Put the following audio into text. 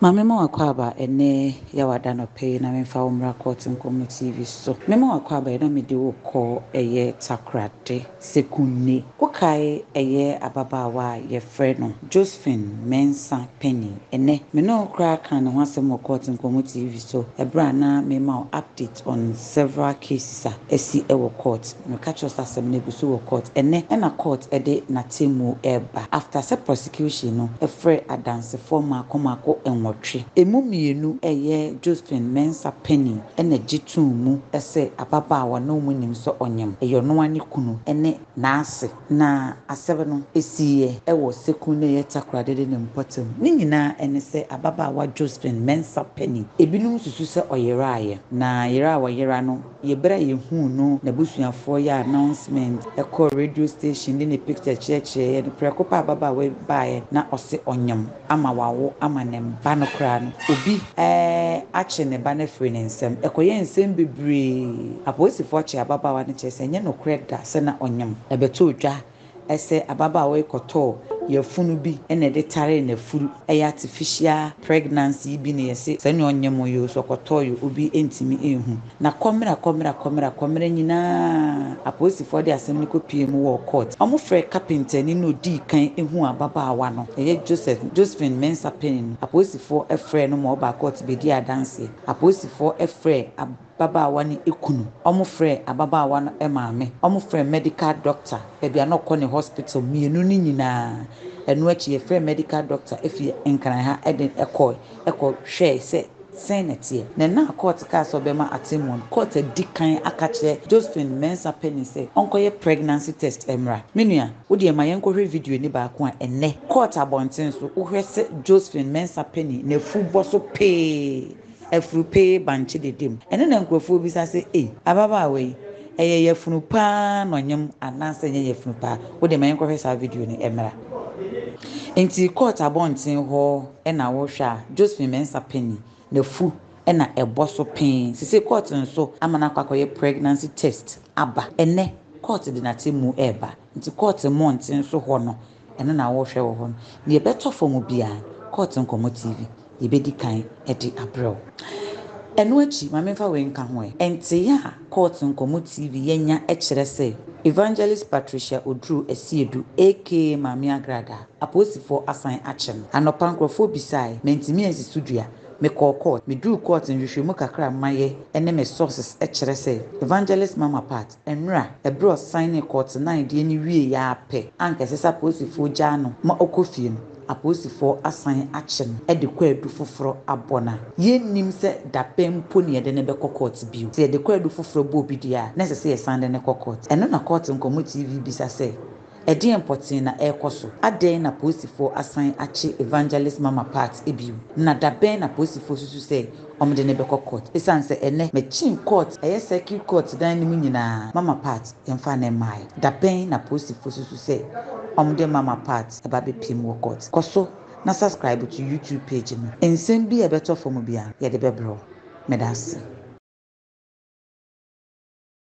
Mame ma wakwaba ene ya wada no pay na memfa umra court nkomo TV so. Mema wakwaba na me de wo call eye Takoradi sekunni. Wokai eye ababaawa ye frɛ no Josephine Panyin Mensah ene me no kra kan ho asɛm court nkomo TV so. Ebra na mema update on several cases esi ewo court. Me catch us asɛm na eguso wo court ene na court ede na temu eba after se prosecution no efrɛ adansefo makomako enwo emu mienu eye Josephine Mensah ena gitumu ese ababaawa na omunim so onyem eyo no ani kunu ene naase na asebe no esiye ewo sekun na ye Takoradi de nempotem ni nyina ene se ababaawa Josephine Mensah ebinum susu se oyeraaye na yera wa yera no yebra yehu no na busuafo ya announcement eko radio station ni picture church ye prekopa ababaawa baaye na ose onyem ama wawo ama nemba no obi ache ne ba na free nsem ekoye nsem bebre aposifo che ababaawa ne chese nye no kreda se na onyem ebeto odwa ese ababaawa ikoto yefunu bi ene de tare na furu artificial pregnancy bi ne yese se ne onyem yo so koto yo obi entimi ehu na komera nyina aposifo de asem ne kopie mu wo court omo frɛ carpenter ni no di kan ehu ababaawa no eye Josephine Mensah aposifo efrɛ no mo ba court be di adanse aposifo efrɛ ababaawa ni ekunu omo frɛ ababaawa no emaame omo frɛ medical doctor bia na okɔ ne hospital mienu ni nyina enu achi efrɛ medical doctor efi nkran ha eden ekɔ hwɛ se senate na court ka so be ma atemon court dikan akache Josephine Mensah say onkoye pregnancy test emra menua wo de ma yenkɔhwɛ video ni ba ko a enne court abonten so wo hwɛ se Josephine Mensah na fubo so pay efuru pay banchi de dem enne na nkrofo bi sa se ababaawa yi eye yefunu pa no nyem ananse nye yefunu pa wo de ma yenkɔhwɛ sa video ni emra enti court abonten ho na wo hwɛ Josephine Mensah na fu ena eboso pain sisi court nso amana kwakoye pregnancy test aba ene court de na temu eba nti court month nso ho no ene na wo hwe wo ho ne beto fom bia court nkomo TV yebedi kan edi abrel enu achi mamemfa we nka ho enti ya court nkomo TV yenya ekire se Evangelist Patricia Odru Esiedu aka Mami Agrada aposifo asan achem anopa nkrofo bisai mentimi ensi studua me call court me do court nhwehwemu kakra maye ene me sources ekire se Evangelist Mama Part enra ebro sign court 9 de ni wie ya pe anka sesa posifo jano ma okofie no aposifo asan achem e de kwadu foforo abona yennim se dapempo ne de ne be court biu se de kwadu foforo bo bidia na se sande ne court eno na court nkomo TV bisa se edi important na ekoso aden na posifo asan achi Evangelist Mama Part ebiu na daben na posifo susu se omde ne be court esan se ene mechin court eye circuit court dan ni nyina Mama Part emfa na mai daben na posifo susu se omde Mama Part eba be pim wo court koso na subscribe to YouTube page no ensem bi ebeto fom bia ye de bebro medase